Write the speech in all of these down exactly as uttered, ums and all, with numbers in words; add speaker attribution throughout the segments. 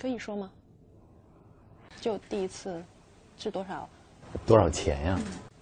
Speaker 1: 可以说吗？就第一次是多少？
Speaker 2: 多少钱呀？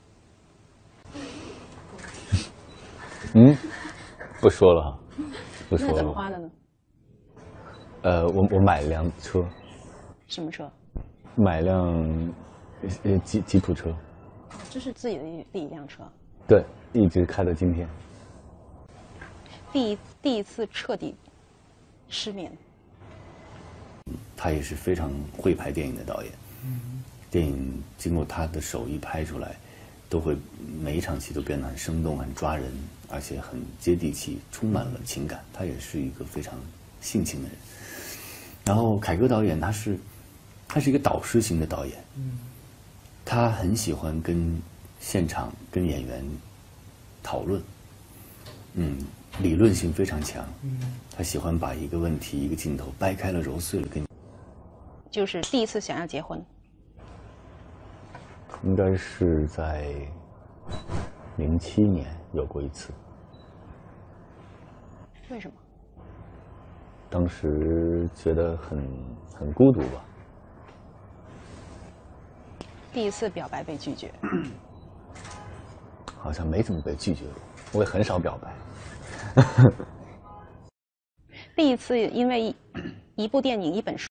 Speaker 2: 嗯，不说了哈，不说了。
Speaker 1: 那怎么花的呢？
Speaker 2: 呃，我我买了辆车。
Speaker 1: 什么车？
Speaker 2: 买辆呃吉吉普车。
Speaker 1: 这是自己的一第一辆车。
Speaker 2: 对，一直开到今天。
Speaker 1: 第一第一次彻底失眠。
Speaker 3: 他也是非常会拍电影的导演。嗯，电影经过他的手艺拍出来，都会每一场戏都变得很生动、很抓人，而且很接地气，充满了情感。他也是一个非常性情的人。然后凯歌导演他是，他是一个导师型的导演。嗯，他很喜欢跟现场跟演员讨论。嗯，理论性非常强。嗯，他喜欢把一个问题、一个镜头掰开了、揉碎了跟你。
Speaker 1: 就是第一次想要结婚。
Speaker 2: 应该是在零七年有过一次。
Speaker 1: 为什么？
Speaker 2: 当时觉得很很孤独吧。
Speaker 1: 第一次表白被拒绝。
Speaker 2: 好像没怎么被拒绝过，我也很少表白。
Speaker 1: 第一次因为一部电影、一本书。